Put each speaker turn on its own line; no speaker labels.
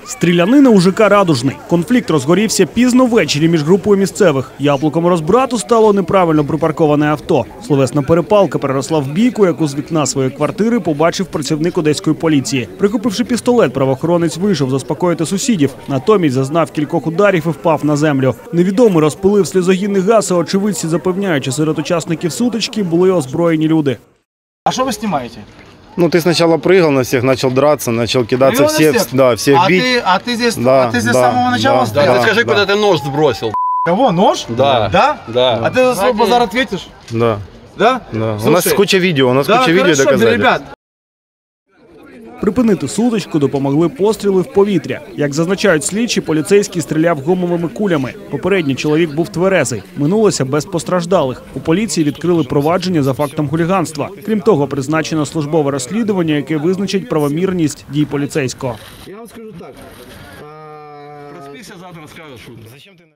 Стрілянина у ЖК «Радужний». Конфлікт розгорівся пізно ввечері між групою місцевих. Яблуком розбрату стало неправильно припарковане авто. Словесна перепалка переросла в бійку, яку з вікна своєї квартири побачив працівник одеської поліції. Прихопивши пістолет, правоохоронець вийшов заспокоїти сусідів. Натомість зазнав кількох ударів і впав на землю. Невідомий розпилив сльозогінний газ, а очевидці запевняють, що серед учасників сутички були озброєні люди.
А что вы снимаете?
Ну, ты сначала прыгал на всех, начал драться, начал кидаться, всех бить.
А ты здесь
Да,
с
да,
самого начала
да,
стоял?
да.
Ты скажи, куда ты нож сбросил.
Кого, нож?
Да.
Да?
Да.
А ты за свой базар ответишь?
Да,
Да?
да. У
Слушай,
нас куча видео,
хорошо,
доказали.
ребят.
Припинити сутичку допомогли постріли в повітря. Як зазначають слідчі, поліцейський стріляв гумовими кулями. Попередній чоловік був тверезий. Минулося без постраждалих. У поліції відкрили провадження за фактом хуліганства. Крім того, призначено службове розслідування, яке визначить правомірність дій поліцейського.
Проспися, завтра скажешь.